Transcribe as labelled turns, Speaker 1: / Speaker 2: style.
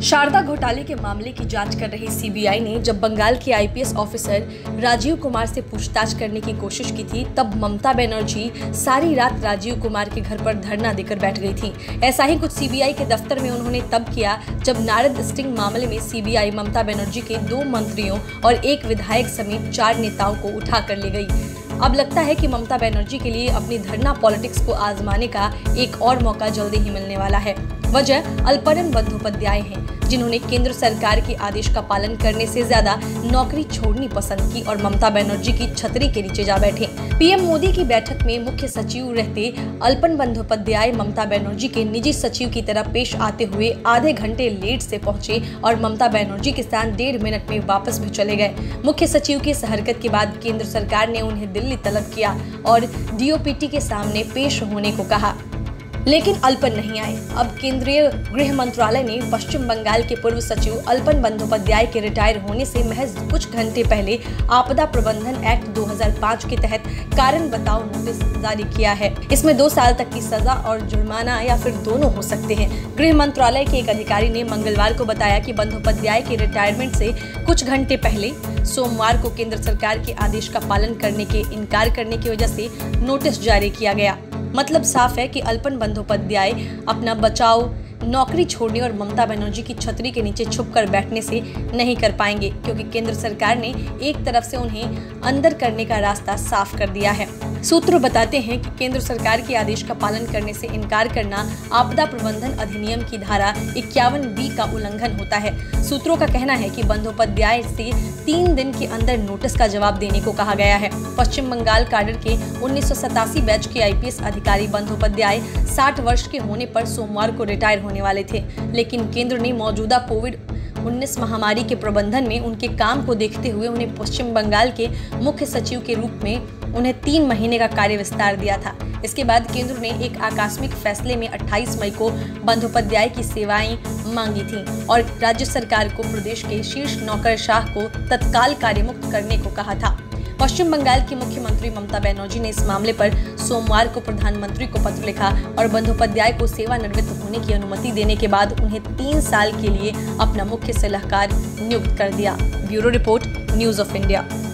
Speaker 1: शारदा घोटाले के मामले की जांच कर रही सीबीआई ने जब बंगाल के आईपीएस ऑफिसर राजीव कुमार से पूछताछ करने की कोशिश की थी, तब ममता बनर्जी सारी रात राजीव कुमार के घर पर धरना देकर बैठ गई थी। ऐसा ही कुछ सीबीआई के दफ्तर में उन्होंने तब किया जब नारद स्टिंग मामले में सीबीआई ममता बनर्जी के 2 मंत्रियों और 1 विधायक समेत 4 नेताओं को उठा कर ले गई। अब लगता है कि ममता बनर्जी के लिए अपनी धरना पॉलिटिक्स को आजमाने का एक और मौका जल्दी ही मिलने वाला है। वजह अल्परन बंदोपाध्याय हैं, जिन्होंने केंद्र सरकार के आदेश का पालन करने से ज्यादा नौकरी छोड़नी पसंद की और ममता बनर्जी की छतरी के नीचे जा बैठे। पीएम मोदी की बैठक में मुख्य सचिव रहते अल्पन बंदोपाध्याय ममता बनर्जी के निजी सचिव की तरह पेश आते हुए आधे घंटे लेट से पहुंचे और ममता बनर्जी के साथ 1.5 मिनट में वापस भी चले गए। मुख्य सचिव की इस हरकत के बाद केंद्र सरकार ने उन्हें दिल्ली तलब किया और डीओपीटी के सामने पेश होने को कहा, लेकिन अल्पन नहीं आए। अब केंद्रीय गृह मंत्रालय ने पश्चिम बंगाल के पूर्व सचिव अल्पन बंदोपाध्याय के रिटायर होने से महज कुछ घंटे पहले आपदा प्रबंधन एक्ट 2005 के तहत कारण बताओ नोटिस जारी किया है। इसमें 2 साल तक की सजा और जुर्माना या फिर दोनों हो सकते हैं। गृह मंत्रालय के एक अधिकारी ने मंगलवार को बताया कि बंदोपाध्याय के रिटायरमेंट से कुछ घंटे पहले सोमवार को केंद्र सरकार के आदेश का पालन करने के इनकार करने की वजह से नोटिस जारी किया गया। मतलब साफ है कि अल्पन बंदोपाध्याय अपना बचाव नौकरी छोड़ने और ममता बनर्जी की छतरी के नीचे छुपकर बैठने से नहीं कर पाएंगे, क्योंकि केंद्र सरकार ने एक तरफ से उन्हें अंदर करने का रास्ता साफ कर दिया है। सूत्र बताते हैं कि केंद्र सरकार के आदेश का पालन करने से इनकार करना आपदा प्रबंधन अधिनियम की धारा 51B का उल्लंघन होता है। सूत्रों का कहना है कि बंदोपाध्याय से 3 दिन के अंदर नोटिस का जवाब देने को कहा गया है। पश्चिम बंगाल काडर के 1987 बैच के आईपीएस अधिकारी बंदोपाध्याय 60 वर्ष के होने पर सोमवार को रिटायर होने वाले थे, लेकिन केंद्र ने मौजूदा कोविड-19 महामारी के प्रबंधन में उनके काम को देखते हुए उन्हें पश्चिम बंगाल के मुख्य सचिव के रूप में उन्हें 3 महीने का कार्य विस्तार दिया था। इसके बाद केंद्र ने एक आकस्मिक फैसले में 28 मई को बंदोपाध्याय की सेवाएं मांगी थीं और राज्य सरकार को प्रदेश के शीर्ष नौकरशाह को तत्काल कार्यमुक्त करने को कहा था। पश्चिम बंगाल की मुख्यमंत्री ममता बनर्जी ने इस मामले पर सोमवार को प्रधानमंत्री को पत्र लिखा और बंदोपाध्याय को सेवानिवृत्त होने की अनुमति देने के बाद उन्हें 3 साल के लिए अपना मुख्य सलाहकार नियुक्त कर दिया। Bureau report, news of India.